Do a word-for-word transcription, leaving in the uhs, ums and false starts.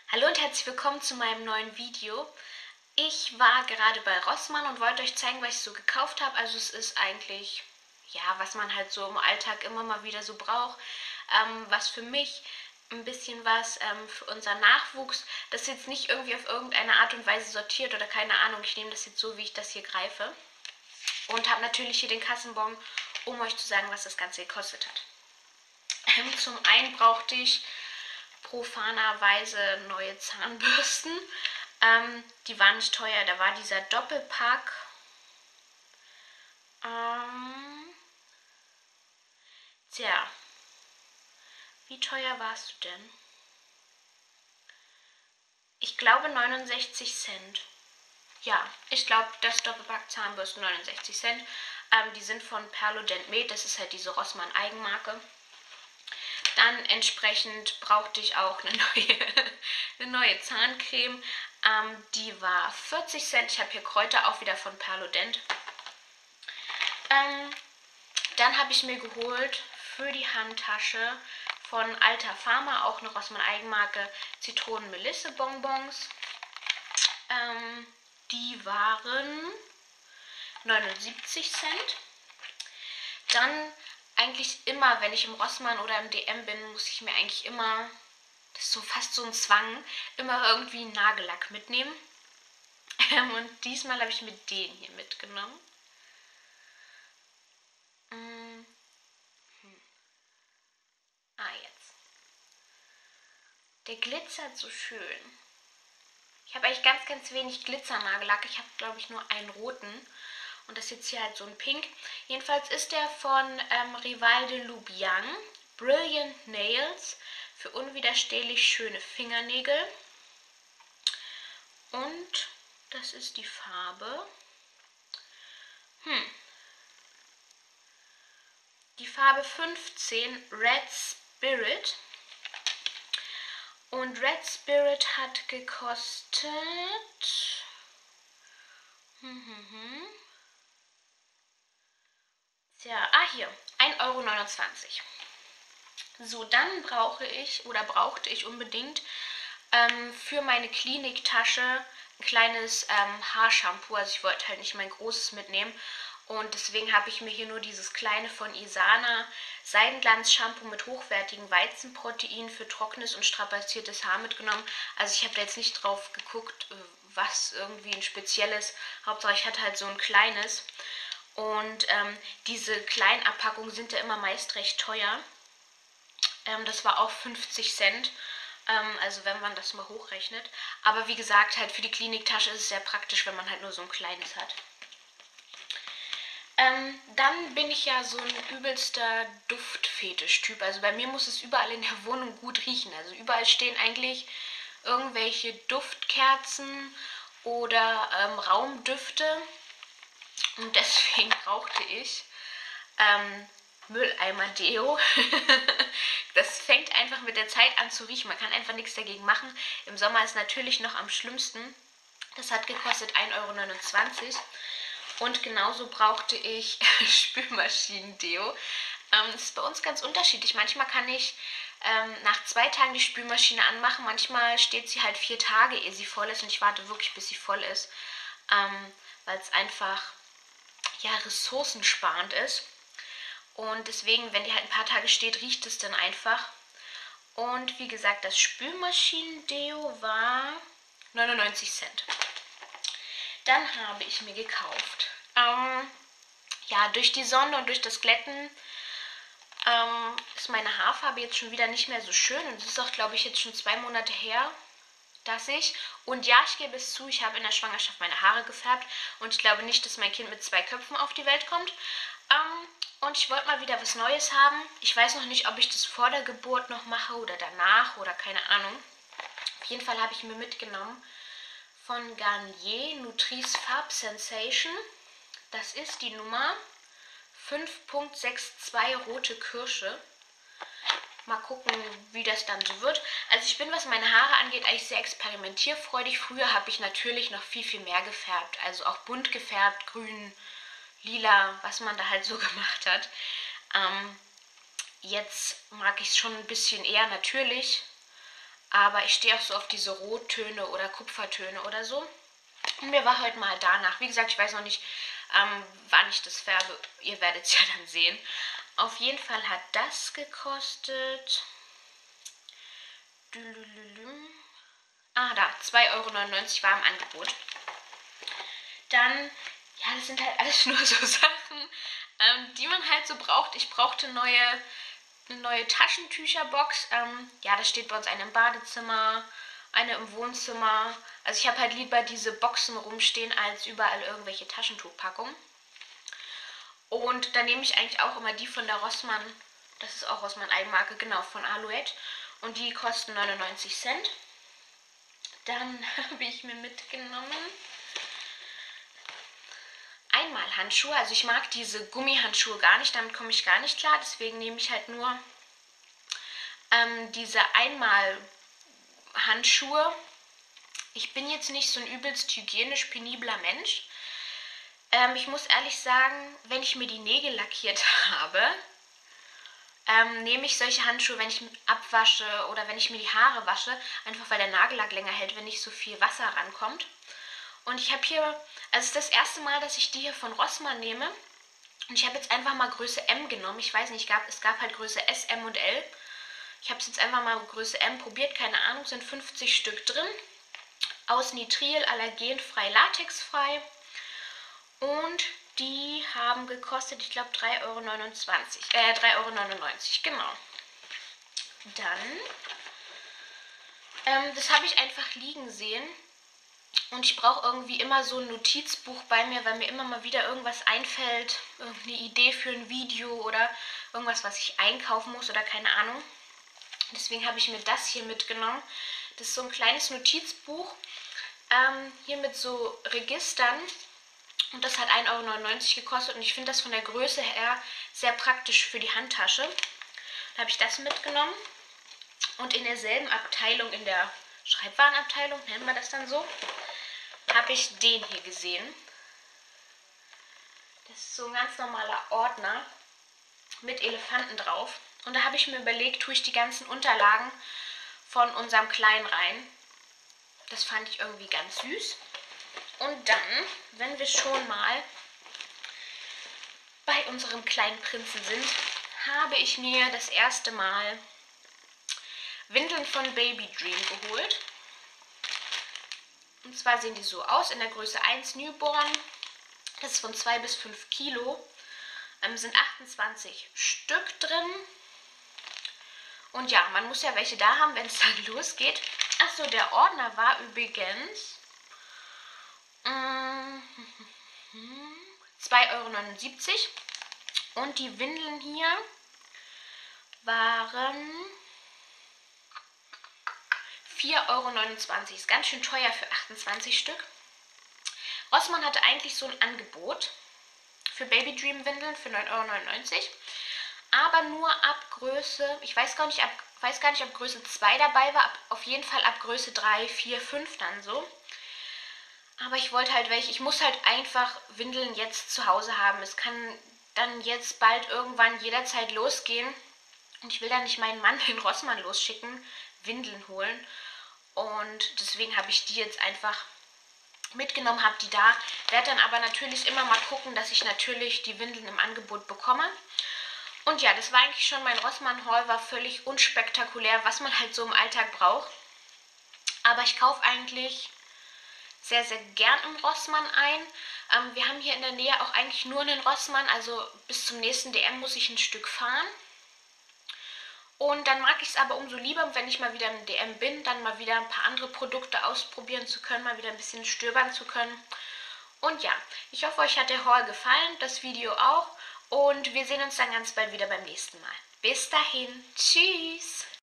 Hallo und herzlich willkommen zu meinem neuen Video. Ich war gerade bei Rossmann und wollte euch zeigen, was ich so gekauft habe. Also es ist eigentlich, ja, was man halt so im Alltag immer mal wieder so braucht. Ähm, was für mich ein bisschen was ähm, für unseren Nachwuchs. Das ist jetzt nicht irgendwie auf irgendeine Art und Weise sortiert oder keine Ahnung. Ich nehme das jetzt so, wie ich das hier greife. Und habe natürlich hier den Kassenbon, um euch zu sagen, was das Ganze gekostet hat. Ähm, zum einen brauchte ich profanerweise neue Zahnbürsten. Ähm, die waren nicht teuer, da war dieser Doppelpack. Ähm, tja, wie teuer warst du denn? Ich glaube neunundsechzig Cent. Ja, ich glaube, das Doppelpack Zahnbürsten neunundsechzig Cent. Ähm, die sind von Perlodent Med, das ist halt diese Rossmann Eigenmarke. Dann entsprechend brauchte ich auch eine neue, eine neue Zahncreme. Ähm, die war vierzig Cent. Ich habe hier Kräuter, auch wieder von Perlodent. Ähm, dann habe ich mir geholt für die Handtasche von Alta Pharma, auch eine Rossmann Eigenmarke, Zitronen-Melisse-Bonbons. Ähm, die waren neunundsiebzig Cent. Dann eigentlich immer, wenn ich im Rossmann oder im D M bin, muss ich mir eigentlich immer, das ist so fast so ein Zwang, immer irgendwie einen Nagellack mitnehmen. Ähm, und diesmal habe ich mir den hier mitgenommen. Hm. Hm. Ah, jetzt. Der glitzert so schön. Ich habe eigentlich ganz, ganz wenig Glitzernagellack. Ich habe, glaube ich, nur einen roten. Und das ist jetzt hier halt so ein Pink. Jedenfalls ist der von ähm, Rival de Lubiang. Brilliant Nails für unwiderstehlich schöne Fingernägel. Und das ist die Farbe. Hm. Die Farbe fünfzehn, Red Spirit. Und Red Spirit hat gekostet... Hm, hm, hm. Tja, ah hier, ein Euro neunundzwanzig. So, dann brauche ich oder brauchte ich unbedingt ähm, für meine Kliniktasche ein kleines ähm, Haarshampoo. Also ich wollte halt nicht mein großes mitnehmen. Und deswegen habe ich mir hier nur dieses kleine von Isana Seidenglanz-Shampoo mit hochwertigem Weizenprotein für trockenes und strapaziertes Haar mitgenommen. Also ich habe da jetzt nicht drauf geguckt, was irgendwie ein spezielles. Hauptsache ich hatte halt so ein kleines. Und ähm, diese kleinen Abpackungen sind ja immer meist recht teuer. Ähm, das war auch fünfzig Cent. Ähm, also wenn man das mal hochrechnet. Aber wie gesagt, halt für die Kliniktasche ist es sehr praktisch, wenn man halt nur so ein kleines hat. Ähm, dann bin ich ja so ein übelster Duftfetisch-Typ. Also bei mir muss es überall in der Wohnung gut riechen. Also überall stehen eigentlich irgendwelche Duftkerzen oder ähm, Raumdüfte. Und deswegen brauchte ich ähm, Mülleimer-Deo. Das fängt einfach mit der Zeit an zu riechen. Man kann einfach nichts dagegen machen. Im Sommer ist natürlich noch am schlimmsten. Das hat gekostet ein Euro neunundzwanzig. Und genauso brauchte ich Spülmaschinen-Deo. Ähm, das ist bei uns ganz unterschiedlich. Manchmal kann ich ähm, nach zwei Tagen die Spülmaschine anmachen. Manchmal steht sie halt vier Tage, ehe sie voll ist. Und ich warte wirklich, bis sie voll ist. Ähm, weil es einfach ja, ressourcensparend ist. Und deswegen, wenn die halt ein paar Tage steht, riecht es dann einfach. Und wie gesagt, das Spülmaschinen-Deo war neunundneunzig Cent. Dann habe ich mir gekauft, ähm, ja, durch die Sonne und durch das Glätten ähm, ist meine Haarfarbe jetzt schon wieder nicht mehr so schön. Und es ist auch, glaube ich, jetzt schon zwei Monate her, dass ich, und ja, ich gebe es zu, ich habe in der Schwangerschaft meine Haare gefärbt. Und ich glaube nicht, dass mein Kind mit zwei Köpfen auf die Welt kommt. Ähm, und ich wollte mal wieder was Neues haben. Ich weiß noch nicht, ob ich das vor der Geburt noch mache oder danach oder keine Ahnung. Auf jeden Fall habe ich mir mitgenommen von Garnier Nutrice Farb Sensation. Das ist die Nummer fünf Punkt zweiundsechzig Rote Kirsche. Mal gucken, wie das dann so wird. Also ich bin, was meine Haare angeht, eigentlich sehr experimentierfreudig. Früher habe ich natürlich noch viel, viel mehr gefärbt. Also auch bunt gefärbt, grün, lila, was man da halt so gemacht hat. Ähm, jetzt mag ich es schon ein bisschen eher natürlich. Aber ich stehe auch so auf diese Rottöne oder Kupfertöne oder so. Und mir war heute mal danach. Wie gesagt, ich weiß noch nicht, ähm, wann ich das färbe. Ihr werdet es ja dann sehen. Auf jeden Fall hat das gekostet... Ah, da, zwei Euro neunundneunzig war im Angebot. Dann, ja, das sind halt alles nur so Sachen, ähm, die man halt so braucht. Ich brauchte neue, eine neue Taschentücherbox. Ähm, ja, das steht bei uns eine im Badezimmer, eine im Wohnzimmer. Also ich habe halt lieber diese Boxen rumstehen, als überall irgendwelche Taschentuchpackungen. Und dann nehme ich eigentlich auch immer die von der Rossmann, das ist auch Rossmann Eigenmarke, genau, von Alouette. Und die kosten neunundneunzig Cent. Dann habe ich mir mitgenommen Einmalhandschuhe. Also ich mag diese Gummihandschuhe gar nicht, damit komme ich gar nicht klar. Deswegen nehme ich halt nur ähm, diese Einmalhandschuhe. Ich bin jetzt nicht so ein übelst hygienisch penibler Mensch. Ähm, ich muss ehrlich sagen, wenn ich mir die Nägel lackiert habe, ähm, nehme ich solche Handschuhe, wenn ich abwasche oder wenn ich mir die Haare wasche, einfach weil der Nagellack länger hält, wenn nicht so viel Wasser rankommt. Und ich habe hier, also es ist das erste Mal, dass ich die hier von Rossmann nehme. Und ich habe jetzt einfach mal Größe M genommen. Ich weiß nicht, es gab, es gab halt Größe S, M und L. Ich habe es jetzt einfach mal Größe M probiert, keine Ahnung, sind fünfzig Stück drin. Aus Nitril, allergenfrei, latexfrei. Und die haben gekostet, ich glaube, drei Euro neunundzwanzig. Äh, drei Euro neunundneunzig, genau. Dann, ähm, das habe ich einfach liegen sehen. Und ich brauche irgendwie immer so ein Notizbuch bei mir, weil mir immer mal wieder irgendwas einfällt. Irgendeine Idee für ein Video oder irgendwas, was ich einkaufen muss oder keine Ahnung. Deswegen habe ich mir das hier mitgenommen. Das ist so ein kleines Notizbuch. Ähm, hier mit so Registern. Und das hat ein Euro neunundneunzig gekostet und ich finde das von der Größe her sehr praktisch für die Handtasche. Da habe ich das mitgenommen. Und in derselben Abteilung, in der Schreibwarenabteilung, nennen wir das dann so, habe ich den hier gesehen. Das ist so ein ganz normaler Ordner mit Elefanten drauf. Und da habe ich mir überlegt, tue ich die ganzen Unterlagen von unserem Kleinen rein. Das fand ich irgendwie ganz süß. Und dann, wenn wir schon mal bei unserem kleinen Prinzen sind, habe ich mir das erste Mal Windeln von Baby Dream geholt. Und zwar sehen die so aus, in der Größe eins Newborn. Das ist von zwei bis fünf Kilo. Ähm, sind achtundzwanzig Stück drin. Und ja, man muss ja welche da haben, wenn es dann losgeht. Achso, der Ordner war übrigens zwei Euro neunundsiebzig und die Windeln hier waren vier Euro neunundzwanzig. Ist ganz schön teuer für achtundzwanzig Stück. Rossmann hatte eigentlich so ein Angebot für Baby Dream Windeln für neun Euro neunundneunzig. Aber nur ab Größe, ich weiß gar nicht, ab, weiß gar nicht, ob Größe zwei dabei war, ab, auf jeden Fall ab Größe drei, vier, fünf dann so. Aber ich wollte halt welche, ich muss halt einfach Windeln jetzt zu Hause haben. Es kann dann jetzt bald irgendwann jederzeit losgehen. Und ich will dann nicht meinen Mann in Rossmann losschicken, Windeln holen. Und deswegen habe ich die jetzt einfach mitgenommen, habe die da. Werde dann aber natürlich immer mal gucken, dass ich natürlich die Windeln im Angebot bekomme. Und ja, das war eigentlich schon mein Rossmann-Haul, war völlig unspektakulär, was man halt so im Alltag braucht. Aber ich kaufe eigentlich sehr, sehr gern im Rossmann ein. Ähm, wir haben hier in der Nähe auch eigentlich nur einen Rossmann, also bis zum nächsten D M muss ich ein Stück fahren. Und dann mag ich es aber umso lieber, wenn ich mal wieder im D M bin, dann mal wieder ein paar andere Produkte ausprobieren zu können, mal wieder ein bisschen stöbern zu können. Und ja, ich hoffe, euch hat der Haul gefallen, das Video auch. Und wir sehen uns dann ganz bald wieder beim nächsten Mal. Bis dahin, tschüss!